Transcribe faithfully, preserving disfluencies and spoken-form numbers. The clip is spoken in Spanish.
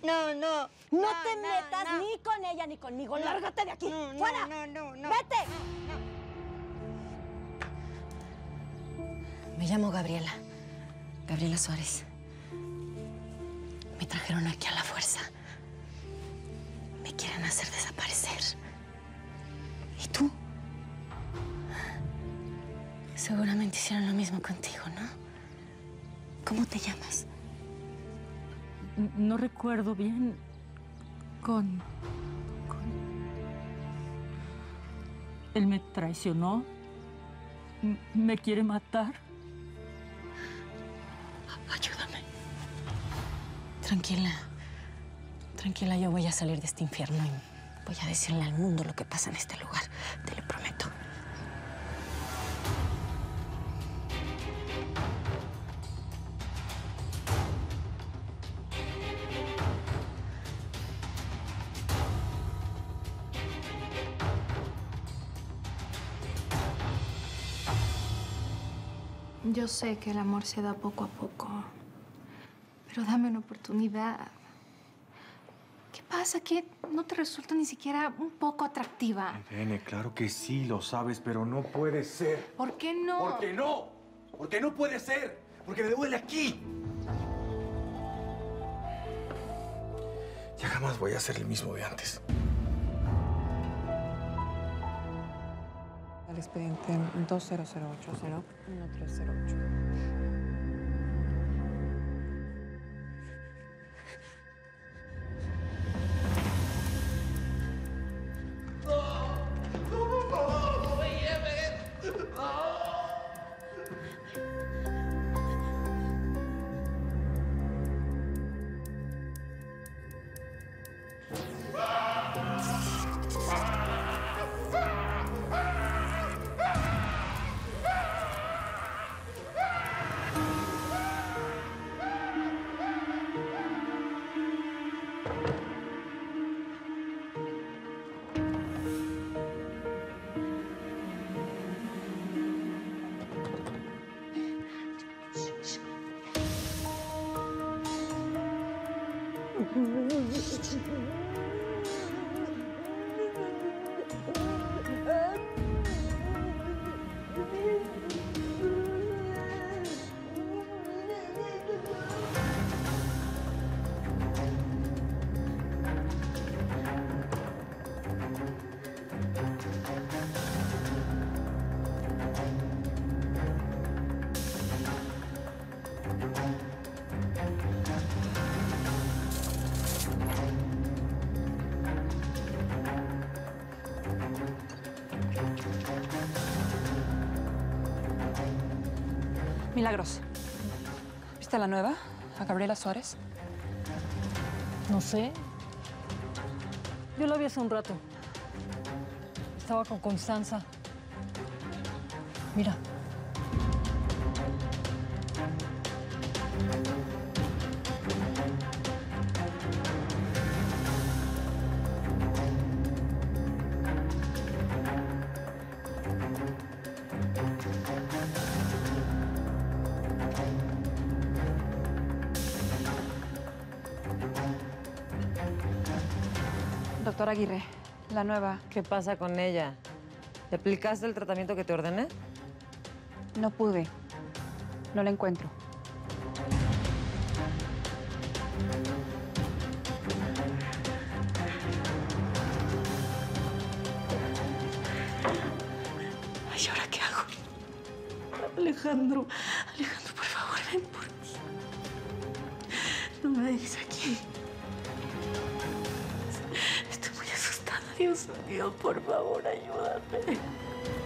No, no. No, no te no, metas no. ni con ella ni conmigo. No. ¡Lárgate de aquí! No, no, ¡Fuera! no, no, no. ¡Vete! No, Me llamo Gabriela. Gabriela Suárez. Me trajeron aquí a la fuerza. Me quieren hacer desaparecer. ¿Y tú? Seguramente hicieron lo mismo contigo, ¿no? ¿Cómo te llamas? No recuerdo bien. Con... con... Él me traicionó. M- me quiere matar. Ayúdame. Tranquila. Tranquila, yo voy a salir de este infierno y voy a decirle al mundo lo que pasa en este lugar. Te lo prometo. Yo sé que el amor se da poco a poco, pero dame una oportunidad. ¿Qué pasa? ¿Que no te resulta ni siquiera un poco atractiva? Irene, claro que sí, lo sabes, pero no puede ser. ¿Por qué no? ¿Por qué no? Porque no puede ser. Porque me duele aquí. Ya jamás voy a ser el mismo de antes. Al expediente dos cero cero ocho cero uno tres cero ocho. Milagros. ¿Viste la nueva? ¿A Gabriela Suárez? No sé. Yo la vi hace un rato. Estaba con Constanza. Mira. Doctora Aguirre, la nueva. ¿Qué pasa con ella? ¿Le aplicaste el tratamiento que te ordené? No pude. No la encuentro. Ay, ¿ahora qué hago? Alejandro, Alejandro, por favor, ven por mí. No me dejes aquí. Estoy muy asustada. Dios mío, por favor, ayúdame.